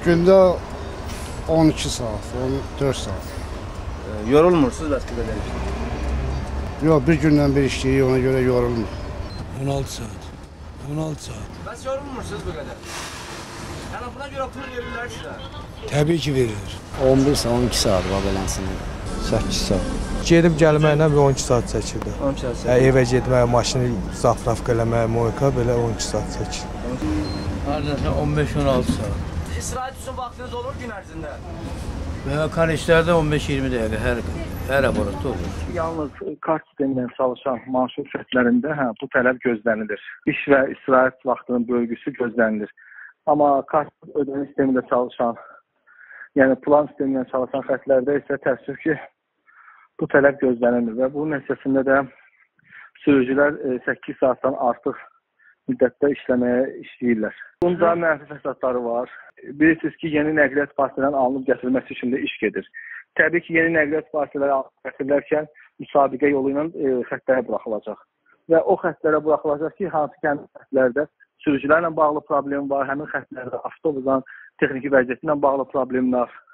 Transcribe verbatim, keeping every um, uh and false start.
Gündə on iki saat, on dörd saat. E, yorulmursunuz bəs bu qədər işdə? Yox, bir gündən bir işləyirik, ona görə yorulmur. on altı saat. on altı saat. Bəs yorulmursunuz bu qədər? Yəni buna görə pul verirlər sizə? Təbii ki verilir. on bir saat, on iki saat var belənsində. səkkiz saat. Gedib gəlməklə bir on iki saat çəkirdi. on iki saat çəkir. Hə, evə getmək, maşını zapravka eləmək, moyka belə on iki saat çəkir. Hardasa on beş on altı saat. İstirahət üçün vaxtınız olur gün ərzində? Və konişlərdə on beş iyirmi dəqiqə hər, hər aparatda olur. Yalnız kart sistemindən çalışan marşrut xətlərində hə, bu tələb gözlənilir. İş və istirahət vaxtının bölgüsü gözlənilir. Amma kart ödəmə sistemində çalışan, yəni plan sistemindən çalışan xətlərdə isə təəssüf ki, bu tələb gözlənilmir və bunun nəticəsində də sürücülər səkkiz saatdan artıq müddətdə işləməyə işləyirlər. Bunda mənfi fəsadları var. Bilirsiniz ki, yeni nəqliyyat vasitələrinin alınıb gətirilməsi üçün də iş gedir. Təbii ki, yeni nəqliyyat vasitələri alınıb gətirilərkən müsabiqə yolu ilə e, xətlərə buraxılacaq. Və o xətlərə buraxılacaq ki, hansı ki, həmin xətlərdə sürücülərlə bağlı problem var, həmin xətlərdə avtobusdan texniki vəziyyəti ilə bağlı problemlər